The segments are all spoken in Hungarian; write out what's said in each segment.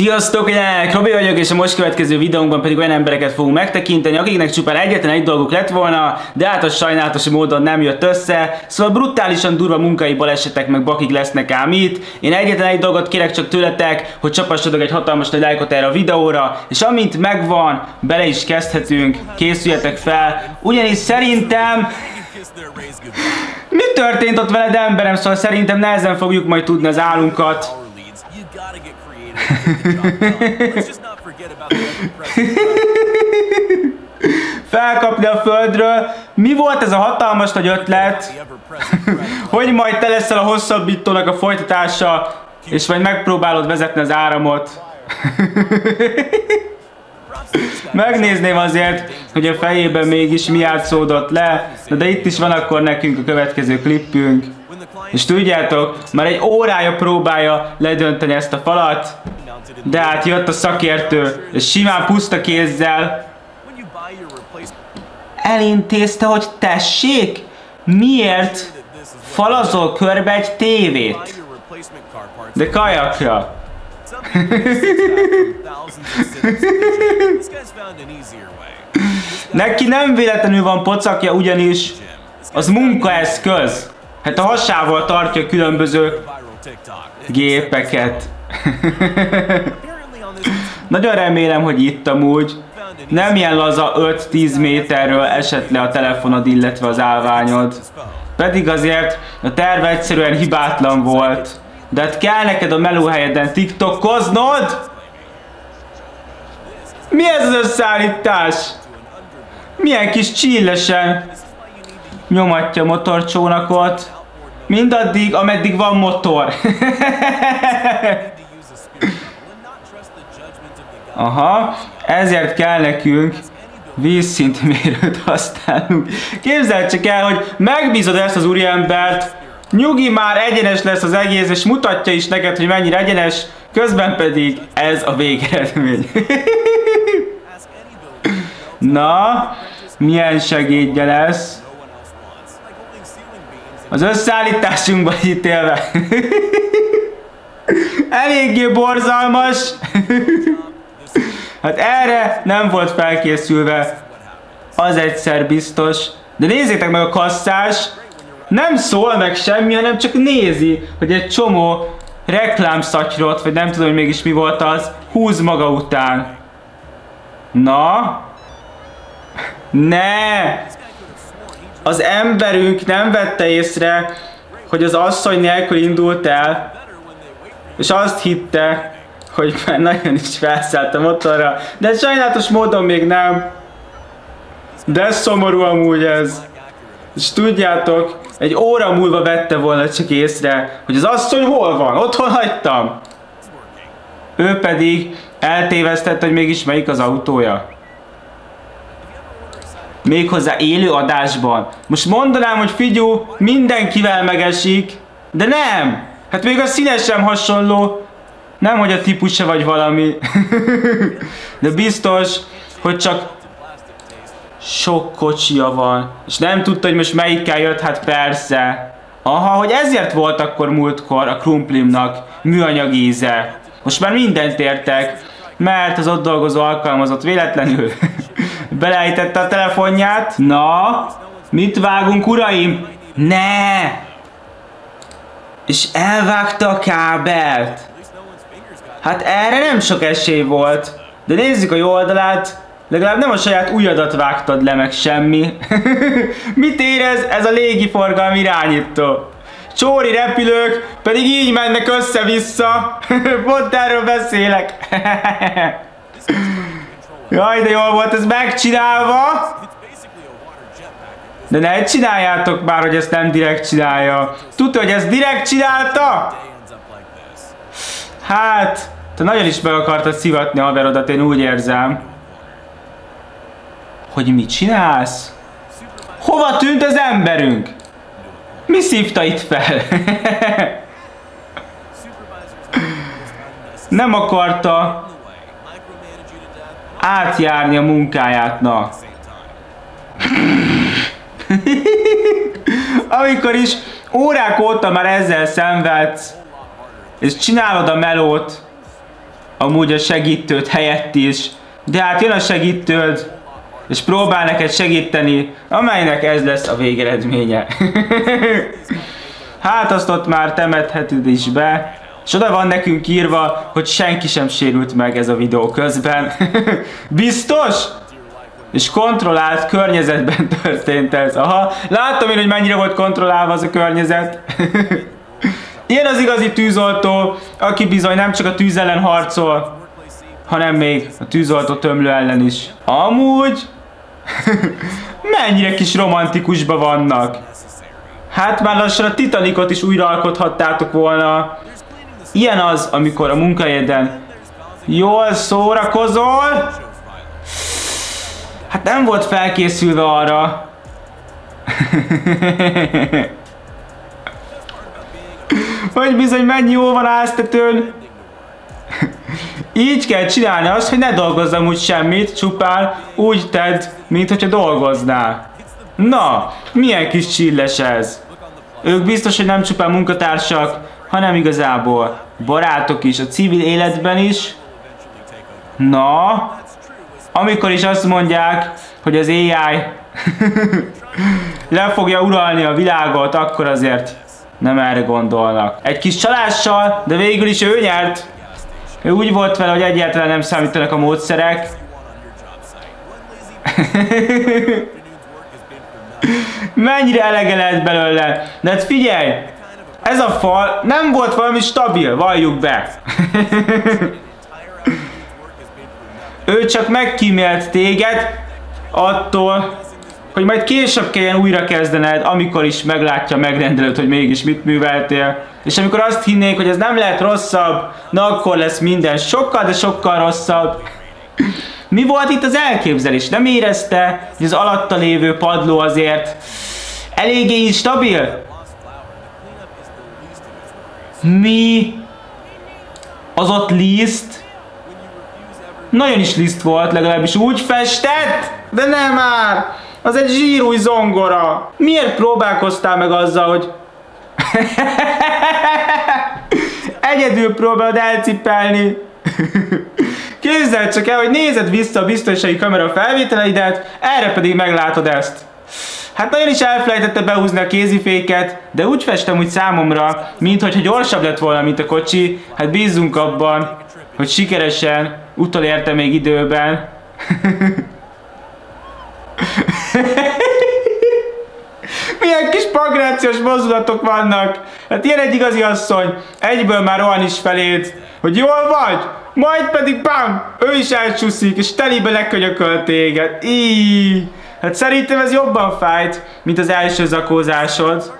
Sziasztok, én Robi vagyok, és a most következő videónkban pedig olyan embereket fogunk megtekinteni, akiknek csupán egyetlen egy dolguk lett volna, de hát az sajnálatos módon nem jött össze, szóval brutálisan durva munkai balesetek meg bakik lesznek ám itt. Én egyetlen egy dolgot kérek csak tőletek, hogy csapassatok egy hatalmas nagy lájkot erre a videóra, és amint megvan, bele is kezdhetünk, készüljetek fel, ugyanis szerintem... Mi történt ott veled, emberem? Szóval szerintem nehezen fogjuk majd tudni az álunkat. Felkapni a földről. Mi volt ez a hatalmas nagy ötlet? Hogy majd te leszel a hosszabbítónak a folytatása, és majd megpróbálod vezetni az áramot. Megnézném azért, hogy a fejében mégis mi játszódott le, de itt is van akkor nekünk a következő klippünk. És tudjátok, már egy órája próbálja ledönteni ezt a falat, de hát jött a szakértő, és simán puszta kézzel elintézte, hogy tessék, miért falazol körbe egy tévét? De kajakra. Neki nem véletlenül van pocakja, ugyanis az munkaeszköz. Hát a hasával tartja különböző gépeket. Nagyon remélem, hogy itt amúgy nem ilyen laza 5-10 méterről esett le a telefonod, illetve az állványod. Pedig azért a terv egyszerűen hibátlan volt. De hát kell neked a melóhelyeden tiktokoznod? Mi ez az összeállítás? Milyen kis csillesen nyomatja a motorcsónakot. Mindaddig, ameddig van motor. Aha, ezért kell nekünk vízszintmérőt használnunk. Képzeld csak el, hogy megbízod ezt az úriembert, nyugi, már egyenes lesz az egész, és mutatja is neked, hogy mennyire egyenes, közben pedig ez a végeredmény. Na, milyen segédje lesz az összeállításunkban ítélve. Eléggé borzalmas. Hát erre nem volt felkészülve, az egyszer biztos. De nézzétek meg a kasszás, nem szól meg semmi, hanem csak nézi, hogy egy csomó reklámszatyrot, vagy nem tudom, hogy mégis mi volt az, húz maga után. Na? Ne! Az emberünk nem vette észre, hogy az asszony nélkül indult el, és azt hitte, hogy már nagyon is felszállt a motorra, de sajnálatos módon még nem. De szomorú amúgy ez. És tudjátok, egy óra múlva vette volna csak észre, hogy az asszony hol van, otthon hagytam. Ő pedig eltévesztette, hogy mégis melyik az autója. Méghozzá élő adásban. Most mondanám, hogy figyú, mindenkivel megesik, de nem! Hát még a színes sem hasonló. Nem, hogy a típusa vagy valami. De biztos, hogy csak sok kocsia van. És nem tudta, hogy most melyikkel jött, hát persze. Aha, hogy ezért volt akkor múltkor a krumplimnak műanyag íze. Most már mindent értek, mert az ott dolgozó alkalmazott véletlenül beleállítette a telefonját. Na, mit vágunk, uraim? Ne! És elvágta a kábelt. Hát erre nem sok esély volt. De nézzük a jó oldalát, legalább nem a saját ujjadat vágtad le, meg semmi. Mit érez ez a légiforgalmi irányító? Csóri repülők pedig így mennek össze-vissza. Pont erről beszélek. Jaj, de jól volt ez megcsinálva. De ne csináljátok már, hogy ezt nem direkt csinálja. Tudod, hogy ezt direkt csinálta? Hát, te nagyon is meg akartad szivatni a haverodat, én úgy érzem. Hogy mit csinálsz? Hova tűnt az emberünk? Mi szívta itt fel? Nem akarta átjárni a munkáját, na. Amikor is órák óta már ezzel szenvedsz, és csinálod a melót, amúgy a segítőd helyett is. De hát jön a segítőd, és próbál neked segíteni, amelynek ez lesz a végeredménye. Hát azt ott már temetheted is be. És oda van nekünk írva, hogy senki sem sérült meg ez a videó közben. Biztos? És kontrollált környezetben történt ez. Aha, láttam én, hogy mennyire volt kontrollálva az a környezet. Ilyen az igazi tűzoltó, aki bizony nem csak a tűz ellen harcol, hanem még a tűzoltó tömlő ellen is. Amúgy... mennyire kis romantikusban vannak. Hát már lassan a Titanicot is újraalkothattátok volna. Ilyen az, amikor a munkahelyeden jól szórakozol. Hát nem volt felkészülve arra. Hogy bizony mennyi jó van háztetőn. Így kell csinálni azt, hogy ne dolgozzam úgy semmit, csupán úgy tedd, mint hogyha dolgoznál. Na, milyen kis csilles ez. Ők biztos, hogy nem csupán munkatársak, hanem igazából barátok is, a civil életben is. Na, amikor is azt mondják, hogy az AI le fogja uralni a világot, akkor azért nem erre gondolnak. Egy kis csalással, de végül is ő nyert. Ő úgy volt vele, hogy egyáltalán nem számítanak a módszerek. Mennyire elege lehet belőle. De hát figyelj! Ez a fal nem volt valami stabil, valljuk be. Ő csak megkímélt téged attól, hogy majd később kelljen újra kezdened, amikor is meglátja a megrendelőt, hogy mégis mit műveltél. És amikor azt hinnék, hogy ez nem lehet rosszabb, na akkor lesz minden sokkal, de sokkal rosszabb. Mi volt itt az elképzelés? Nem érezte, hogy az alatta lévő padló azért eléggé instabil? Mi? Az ott liszt? Nagyon is liszt volt, legalábbis úgy festett? De nem már! Az egy zsírúj zongora! Miért próbálkoztál meg azzal, hogy... egyedül próbálod elcipelni? Képzeld csak el, hogy nézed vissza a biztonsági kamera felvételeidet, erre pedig meglátod ezt. Hát nagyon is elfelejtette behúzni a kéziféket, de úgy festem úgy számomra, mintha gyorsabb lett volna, mint a kocsi. Hát bízzunk abban, hogy sikeresen utolérte még időben. Milyen kis pankrációs mozdulatok vannak. Hát ilyen egy igazi asszony. Egyből már rohan is feléd, hogy jól vagy? Majd pedig bam! Ő is elcsúszik, és telibe lekönyököl téged. Íííí. Hát szerintem ez jobban fájt, mint az első zakózásod.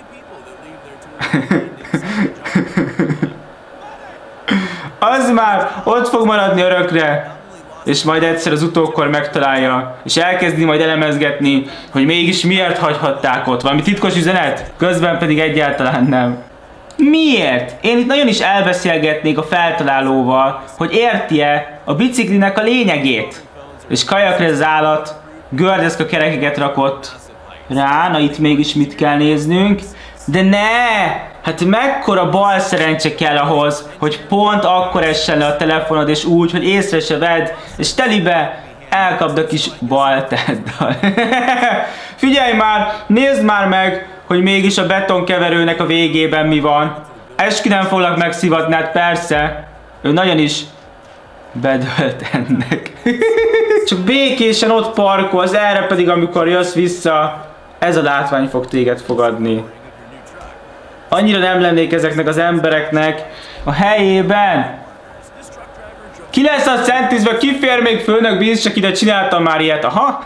Az már ott fog maradni örökre. És majd egyszer az utókor megtalálja, és elkezdi majd elemezgetni, hogy mégis miért hagyhatták ott. Valami titkos üzenet? Közben pedig egyáltalán nem. Miért? Én itt nagyon is elbeszélgetnék a feltalálóval, hogy érti-e a biciklinek a lényegét. És kajakra az állat gördeszka kerekeket rakott rá, na itt mégis mit kell néznünk. De ne! Hát mekkora bal szerencse kell ahhoz, hogy pont akkor essen le a telefonod, és úgy, hogy észre se vedd, és telibe elkapd a kis baltáddal. Figyelj már, nézd már meg, hogy mégis a betonkeverőnek a végében mi van. Eskü nem foglak megszivatni, hát persze. Ő nagyon is bedölt ennek. Csak békésen ott parkolsz, erre pedig amikor jössz vissza, ez a látvány fog téged fogadni. Annyira nem lennék ezeknek az embereknek a helyében. Ki lesz a centizve, ki fér még főnök, bíz, csak ide csináltam már ilyet. Aha.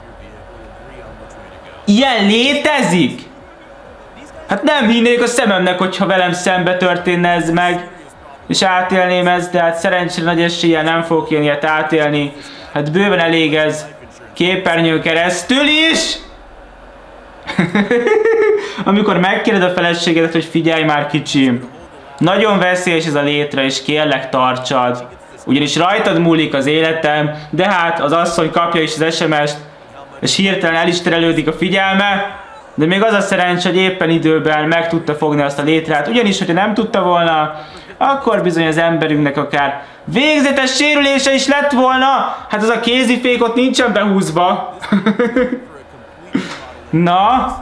Ilyen létezik? Hát nem hinnék a szememnek, hogyha velem szembe történne ez meg. És átélném ezt, de hát szerencsére nagy eséllyel nem fogok ilyen ilyet átélni. Hát bőven elég ez képernyőn keresztül is. Amikor megkéred a feleségedet, hogy figyelj már kicsim, nagyon veszélyes ez a létre, és kérlek tartsad. Ugyanis rajtad múlik az életem, de hát az asszony kapja is az SMS-t, és hirtelen el is terelődik a figyelme, de még az a szerencs, hogy éppen időben meg tudta fogni azt a létrát, ugyanis, hogyha nem tudta volna, akkor bizony az emberünknek akár végzetes sérülése is lett volna. Hát az a kézifék ott nincsen behúzva. Na?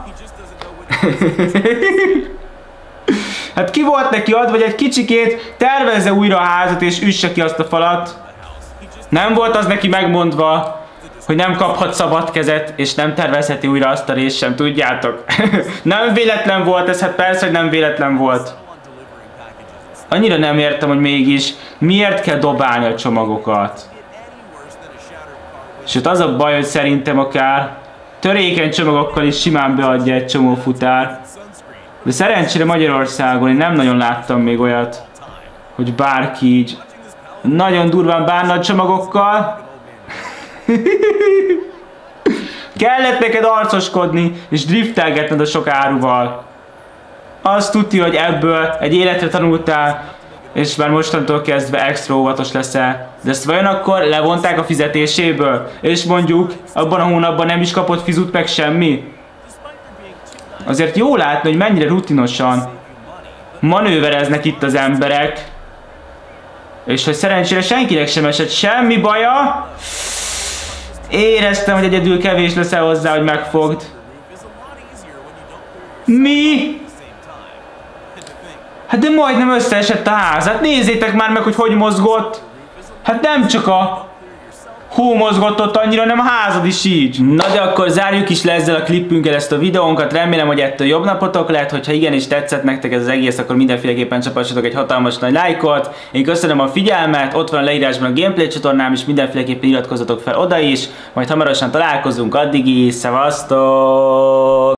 Hát ki volt neki adva, hogy egy kicsikét tervezze újra a házat és üsse ki azt a falat? Nem volt az neki megmondva, hogy nem kaphat szabad kezet, és nem tervezheti újra azt a részt sem, tudjátok? Nem véletlen volt ez, hát persze, hogy nem véletlen volt. Annyira nem értem, hogy mégis miért kell dobálni a csomagokat. És ott az a baj, hogy szerintem akár törékeny csomagokkal is simán beadja egy csomó futár. De szerencsére Magyarországon én nem nagyon láttam még olyat, hogy bárki így nagyon durván bánna a csomagokkal. Kellett neked arcoskodni és driftelgetned a sok áruval. Azt tudja, hogy ebből egy életre tanultál, és már mostantól kezdve extra óvatos leszel. De ezt vajon akkor levonták a fizetéséből? És mondjuk abban a hónapban nem is kapott fizut meg semmi? Azért jó látni, hogy mennyire rutinosan manővereznek itt az emberek. És hogy szerencsére senkinek sem esett semmi baja. Éreztem, hogy egyedül kevés leszel hozzá, hogy megfogd. Mi? Hát de majdnem összeesett a ház. Hát nézzétek már meg, hogy mozgott. Hát nem csak a hó mozgott ott annyira, hanem a házad is így. Na de akkor zárjuk is le ezzel a klippünkkel ezt a videónkat. Remélem, hogy ettől jobb napotok lett. Hogyha igenis tetszett nektek ez az egész, akkor mindenféleképpen csapassatok egy hatalmas nagy lájkot. Én köszönöm a figyelmet. Ott van a leírásban a gameplay csatornám is. Mindenféleképpen iratkozzatok fel oda is. Majd hamarosan találkozunk. Addig is. Szevasztok!